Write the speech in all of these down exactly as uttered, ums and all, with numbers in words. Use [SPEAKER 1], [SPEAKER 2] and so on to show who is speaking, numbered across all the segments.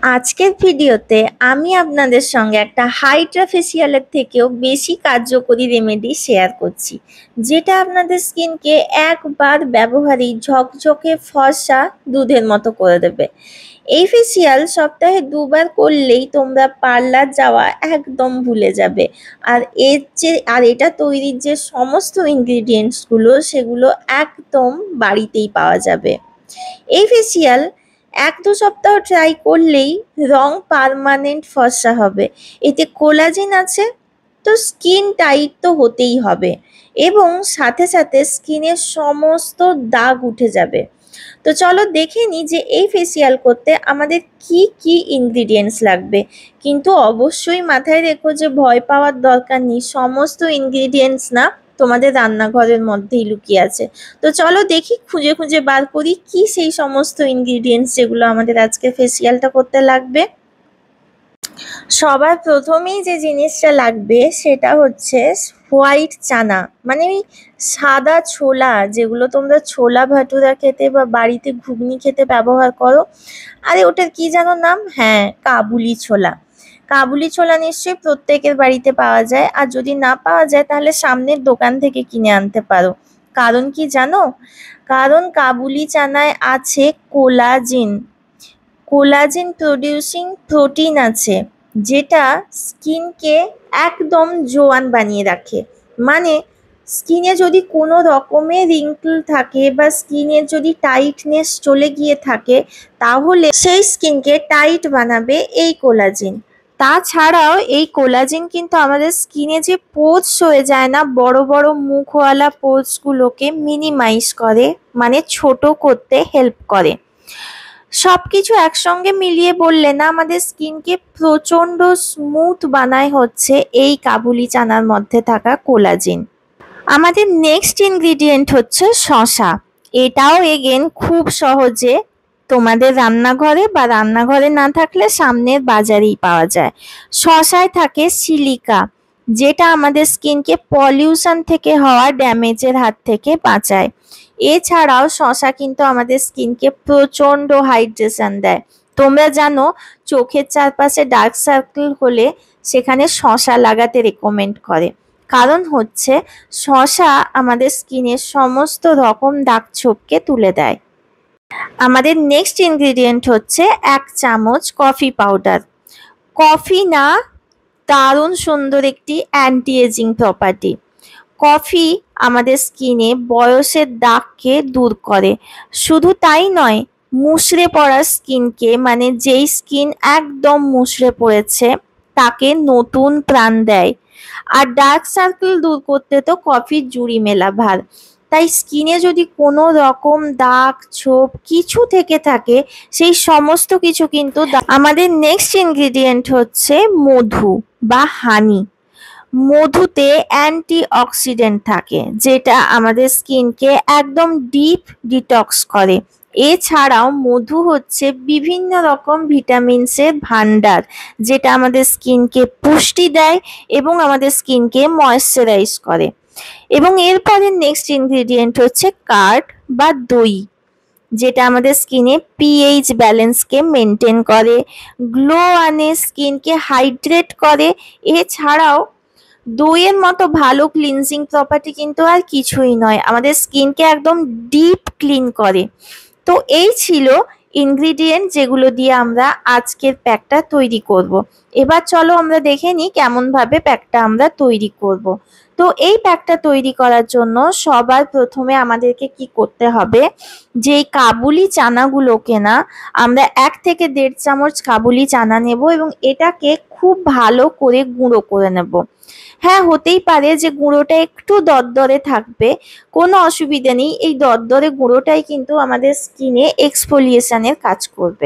[SPEAKER 1] আজকের ভিডিওতে আমি আপনাদের সঙ্গে একটা হাইড্রা ফেসিয়ালের থেকেও বেশি কার্যকরী রেমেডি শেয়ার করছি, যেটা আপনাদের স্কিনকে একবার ব্যবহারেই ঝকঝকে ফর্সা দুধের মতো করে দেবে। এই ফেসিয়াল সপ্তাহে দুবার করলেই তোমরা পার্লার যাওয়া একদম ভুলে যাবে। আর এর যে আর এটা তৈরির যে সমস্ত ইনগ্রিডিয়েন্টসগুলো সেগুলো একদম বাড়িতেই পাওয়া যাবে। এই ফেসিয়াল এক দু সপ্তাহ ট্রাই করলেই রং পার্মানেন্ট ফর্সা হবে। এতে কোলাজেন আছে, তো স্কিন টাইট তো হতেই হবে এবং সাথে সাথে স্কিনের সমস্ত দাগ উঠে যাবে। তো চলো দেখে নিই যে এই ফেসিয়াল করতে আমাদের কি কি ইনগ্রিডিয়েন্টস লাগবে। কিন্তু অবশ্যই মাথায় রেখো যে ভয় পাওয়ার দরকার নেই, সমস্ত ইনগ্রিডিয়েন্টস না তোমাদের রান্নাঘরের মধ্যেই লুকিয়ে আছে। তো চলো দেখি, খুঁজে খুঁজে বার করি কি সেই সমস্ত ইনগ্রিডিয়েন্টস যেগুলো আমাদের আজকে ফেসিয়ালটা করতে লাগবে। সবার প্রথমেই যে জিনিসটা লাগবে সেটা হচ্ছে হোয়াইট চানা, মানে ওই সাদা ছোলা, যেগুলো তোমরা ছোলা ভাটুরা খেতে বা বাড়িতে ঘুগনি খেতে ব্যবহার করো। আরে ওটার কি জানো নাম? হ্যাঁ, কাবুলি ছোলা। কাবুলি ছোলা নিশ্চয়ই প্রত্যেকের বাড়িতে পাওয়া যায়, আর যদি না পাওয়া যায় তাহলে সামনের দোকান থেকে কিনে আনতে পারো। কারণ কি জানো? কারণ কাবুলি চানায় আছে কোলাজেন। কোলাজেন প্রডিউসিং প্রোটিন আছে, যেটা স্কিনকে একদম জোয়ান বানিয়ে রাখে। মানে স্কিনে যদি কোনো রকমের রিঙ্কল থাকে বা স্কিনের যদি টাইটনেস চলে গিয়ে থাকে, তাহলে সেই স্কিনকে টাইট বানাবে এই কোলাজেন। তাছাড়াও এই কোলাজেন কিন্তু আমাদের স্কিনে যে পোর্স হয়ে যায় না, বড় বড় মুখওয়ালা পোর্সগুলোকে মিনিমাইজ করে, মানে ছোট করতে হেল্প করে। সব কিছু একসঙ্গে মিলিয়ে বললে না আমাদের স্কিনকে প্রচণ্ড স্মুথ বানায় হচ্ছে এই কাবুলি চানার মধ্যে থাকা কোলাজেন। আমাদের নেক্সট ইনগ্রিডিয়েন্ট হচ্ছে শসা। এটাও এগেন খুব সহজে তোমাদের রান্নাঘরে বা রান্নাঘরে না থাকলে সামনের বাজারেই পাওয়া যায়। শসায় থাকে সিলিকা, যেটা আমাদের স্কিনকে পলিউশন থেকে হওয়া ড্যামেজের হাত থেকে বাঁচায়। এছাড়াও শসা কিন্তু আমাদের স্কিনকে প্রচণ্ড হাইড্রেশন দেয়। তোমরা জানো চোখের চারপাশে ডার্ক সার্কেল হলে সেখানে শসা লাগাতে রেকমেন্ড করে। কারণ হচ্ছে শসা আমাদের স্কিনের সমস্ত রকম দাগ ছোপকে তুলে দেয়। আমাদের নেক্সট ইনগ্রিডিয়েন্ট হচ্ছে এক চামচ কফি পাউডার। কফি না দারুণ সুন্দর একটি অ্যান্টি এজিং প্রপার্টি। কফি আমাদের স্কিনে বয়সের দাগকে দূর করে। শুধু তাই নয়, মুষড়ে পড়া স্কিনকে, মানে যেই স্কিন একদম মুষড়ে পড়েছে, তাকে নতুন প্রাণ দেয়। আর ডার্ক সার্কেল দূর করতে তো কফির জুড়ি মেলা ভার। তাই স্কিনে যদি কোনো রকম দাগ ছোপ কিছু থেকে থাকে, সেই সমস্ত কিছু কিন্তু। আমাদের নেক্সট ইনগ্রিডিয়েন্ট হচ্ছে মধু বা হানি। মধুতে অ্যান্টি অক্সিডেন্ট থাকে, যেটা আমাদের স্কিনকে একদম ডিপ ডিটক্স করে। এছাড়াও মধু হচ্ছে বিভিন্ন রকম ভিটামিনসের ভান্ডার, যেটা আমাদের স্কিনকে পুষ্টি দেয় এবং আমাদের স্কিনকে ময়েশ্চারাইজ করে। এবং এরপরে নেক্সট ইনগ্রিডিয়েন্ট হচ্ছে কার্ড বা দই, যেটা আমাদের স্কিনে পিএইচ ব্যালেন্সকে মেনটেন করে, গ্লো আনে, স্কিনকে হাইড্রেট করে। এছাড়াও দইয়ের মতো ভালো ক্লিনজিং প্রপার্টি কিন্তু আর কিছুই নয়, আমাদের স্কিনকে একদম ডিপ ক্লিন করে। তো এই ছিল ইনগ্রিডিয়েন্ট যেগুলো দিয়ে আমরা আজকের প্যাকটা তৈরি করব। এবার চলো আমরা দেখে নিই কেমনভাবে প্যাকটা আমরা তৈরি করব। তো এই প্যাকটা তৈরি করার জন্য সবার প্রথমে আমাদেরকে কি করতে হবে, যে এই কাবুলি চানাগুলোকে না আমরা এক থেকে দেড় চামচ কাবুলি চানা নেব এবং এটাকে খুব ভালো করে গুঁড়ো করে নেব। হ্যাঁ, হতেই পারে যে গুঁড়োটা একটু দরদরে থাকবে, কোনো অসুবিধা নেই। এই দরদরে গুঁড়োটাই কিন্তু আমাদের স্কিনে এক্সফোলিয়েশনের কাজ করবে।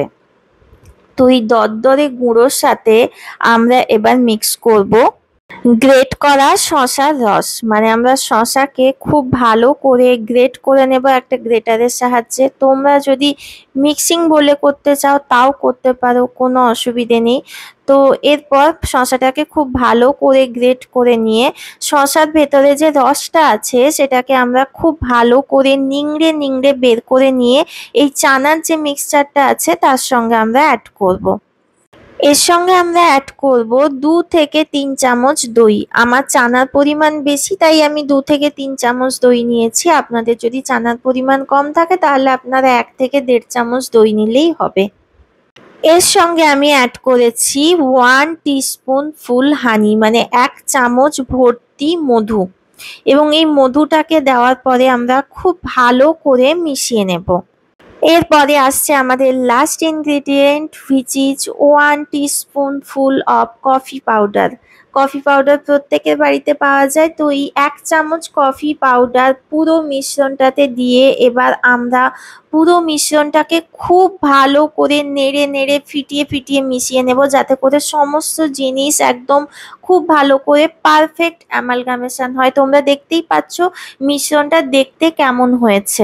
[SPEAKER 1] তো এই দরদরে গুঁড়োর সাথে আমরা এবার মিক্স করব গ্রেট করা শসার রস। মানে আমরা শসাকে খুব ভালো করে গ্রেট করে নেব একটা গ্রেটারের সাহায্যে। তোমরা যদি মিক্সিং বলে করতে চাও তাও করতে পারো, কোনো অসুবিধে নেই। তো এরপর শসাটাকে খুব ভালো করে গ্রেট করে নিয়ে শসার ভেতরে যে রসটা আছে সেটাকে আমরা খুব ভালো করে নিংড়ে নিংড়ে বের করে নিয়ে এই চানার যে মিক্সচারটা আছে তার সঙ্গে আমরা অ্যাড করব। এর সঙ্গে আমরা অ্যাড করব দু থেকে তিন চামচ দই। আমার চানার পরিমাণ বেশি তাই আমি দু থেকে তিন চামচ দই নিয়েছি। আপনাদের যদি চানার পরিমাণ কম থাকে তাহলে আপনারা এক থেকে দেড় চামচ দই নিলেই হবে। এর সঙ্গে আমি অ্যাড করেছি ওয়ান টিস্পুন ফুল হানি, মানে এক চামচ ভর্তি মধু, এবং এই মধুটাকে দেওয়ার পরে আমরা খুব ভালো করে মিশিয়ে নেব। এরপরে আসছে আমাদের last ingredient, which is one teaspoon full of coffee powder. Coffee powder প্রত্যেকের বাড়িতে পাওয়া যায়, তো এই এক চামচ কফি পাউডার পুরো মিশ্রণটাতে দিয়ে এবার আমরা পুরো মিশ্রণটাকে খুব ভালো করে নেড়ে নেড়ে ফিটিয়ে ফিটিয়ে মিশিয়ে নেব, যাতে করে সমস্ত জিনিস একদম খুব ভালো করে পারফেক্ট অ্যামালগামেশন হয়। তোমরা দেখতেই পাচ্ছ মিশ্রণটা দেখতে কেমন হয়েছে।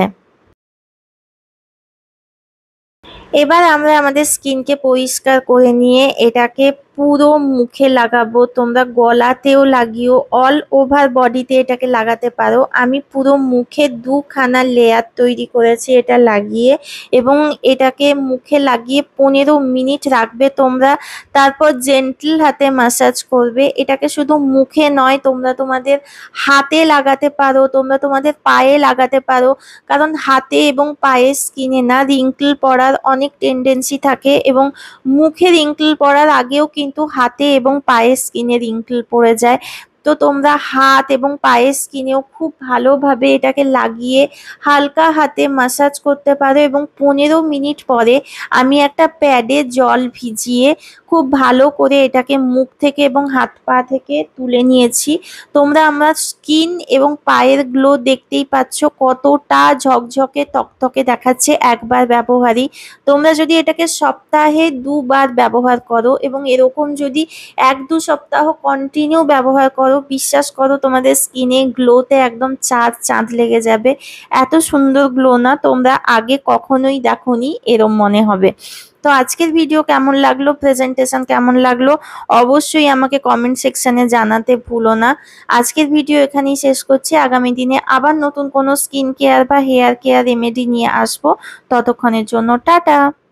[SPEAKER 1] এবার আমরা আমাদের স্কিনকে পরিষ্কার করে নিয়ে এটাকে পুরো মুখে লাগাবো। তোমরা গলাতেও লাগিও, অল ওভার বডিতে এটাকে লাগাতে পারো। আমি পুরো মুখে দুখানা লেয়ার তৈরি করেছি এটা লাগিয়ে, এবং এটাকে মুখে লাগিয়ে পনেরো মিনিট রাখবে তোমরা। তারপর জেন্টল হাতে ম্যাসাজ করবে। এটাকে শুধু মুখে নয়, তোমরা তোমাদের হাতে লাগাতে পারো, তোমরা তোমাদের পায়ে লাগাতে পারো, কারণ হাতে এবং পায়ের স্কিনে না রিঙ্কেল পড়ার অনেক টেন্ডেন্সি থাকে, এবং মুখে রিঙ্কেল পড়ার আগেও কিন্তু হাতে এবং পায়ের স্কিনে রিঙ্কেল পড়ে যায়। তো তোমরা হাত এবং পায়ের স্কিনেও খুব ভালোভাবে এটাকে লাগিয়ে হালকা হাতে ম্যাসাজ করতে পারো, এবং পনেরো মিনিট পরে আমি একটা প্যাডে জল ভিজিয়ে খুব ভালো করে এটাকে মুখ থেকে এবং হাত পা থেকে তুলে নিয়েছি। তোমরা আমার স্কিন এবং পায়ের গ্লো দেখতেই পাচ্ছ কতটা ঝকঝকে তকতকে দেখাচ্ছে একবার ব্যবহারই। তোমরা যদি এটাকে সপ্তাহে দুবার ব্যবহার করো এবং এরকম যদি এক দু সপ্তাহ কন্টিনিউ ব্যবহার করো, বিশ্বাস করো তোমাদের স্কিনে গ্লোতে একদম চাঁদ চাঁদ লেগে যাবে। এত সুন্দর গ্লো না তোমরা আগে কখনোই দেখোনি এরম মনে হবে। তো আজকের ভিডিও কেমন লাগলো, প্রেজেন্টেশন কেমন লাগলো, অবশ্যই আমাকে কমেন্ট সেকশনে জানাতে ভুলো না। আজকের ভিডিও এখানেই শেষ করছি। আগামী দিনে আবার নতুন কোনো স্কিন কেয়ার বা হেয়ার কেয়ার রেমেডি নিয়ে আসবো। ততক্ষণের জন্য টাটা।